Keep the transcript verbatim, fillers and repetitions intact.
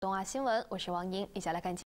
东亚新闻，我是王莹，一起来看。